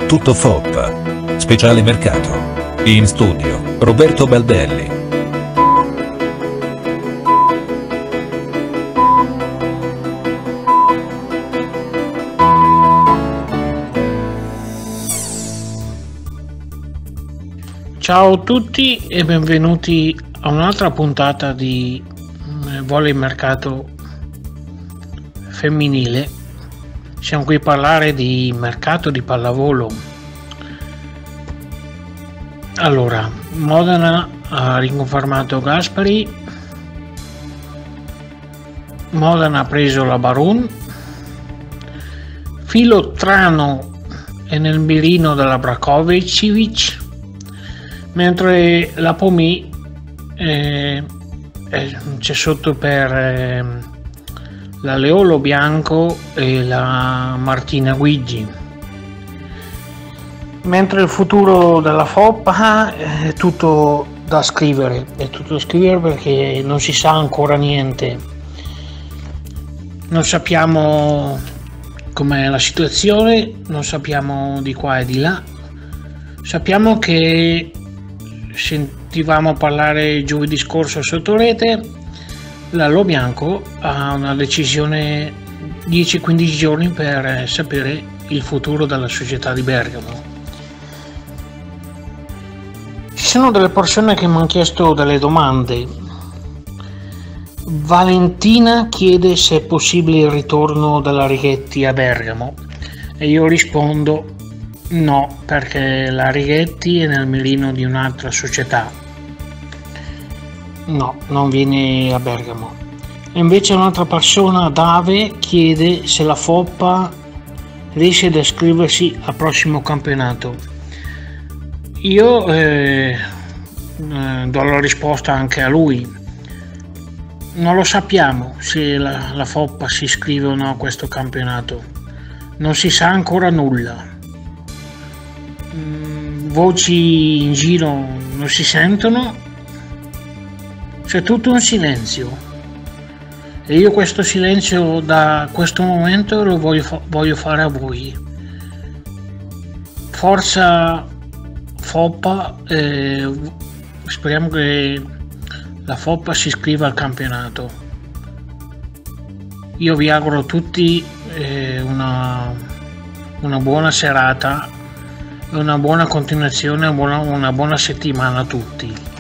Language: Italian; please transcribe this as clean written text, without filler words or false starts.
Tutto Foppa. Speciale mercato. In studio, Roberto Baldelli. Ciao a tutti e benvenuti a un'altra puntata di Volley Mercato Femminile. Siamo qui a parlare di mercato di pallavolo. Allora, Modena ha riconfermato Gaspari, Modena ha preso la Barun, Filotrano è nel mirino della Brakovic, mentre la Pomì c'è sotto per la Leolo Bianco e la Martina Guigi, mentre il futuro della Foppa è tutto da scrivere, perché non si sa ancora niente, non sappiamo com'è la situazione, non sappiamo di qua e di là. Sappiamo che sentivamo parlare giovedì scorso sotto rete, la Lo Bianco ha una decisione 10-15 giorni per sapere il futuro della società di Bergamo. Ci sono delle persone che mi hanno chiesto delle domande. Valentina chiede se è possibile il ritorno della Righetti a Bergamo e io rispondo no, perché la Righetti è nel mirino di un'altra società. No, non viene a Bergamo. E invece un'altra persona, Dave, chiede se la Foppa riesce ad iscriversi al prossimo campionato. Io do la risposta anche a lui. Non lo sappiamo se la Foppa si iscrive o no a questo campionato. Non si sa ancora nulla. Voci in giro non si sentono. C'è tutto un silenzio e io questo silenzio da questo momento lo voglio fare a voi. Forza Foppa, speriamo che la Foppa si iscriva al campionato. Io vi auguro a tutti una buona serata e una buona continuazione, una buona settimana a tutti.